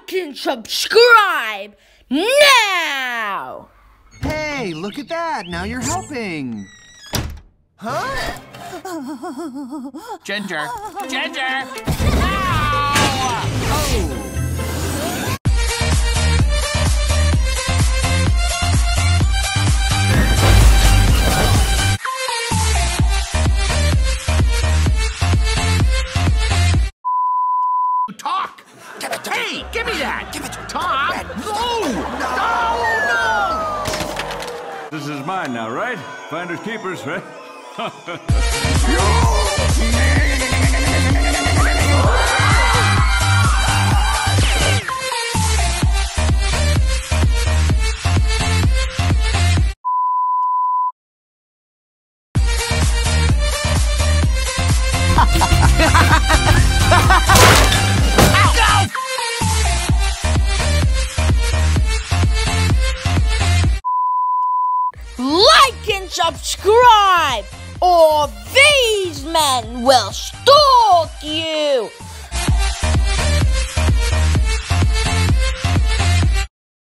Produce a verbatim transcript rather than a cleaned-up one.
like and subscribe now! Hey, look at that! Now you're helping! Huh? Ginger! Ginger! Oh! Talk! Give it to hey, me. give me that! Give it to me. Talk! No! No! No! This is mine now, right? Finders keepers, right? Like and subscribe, or these men will stalk you!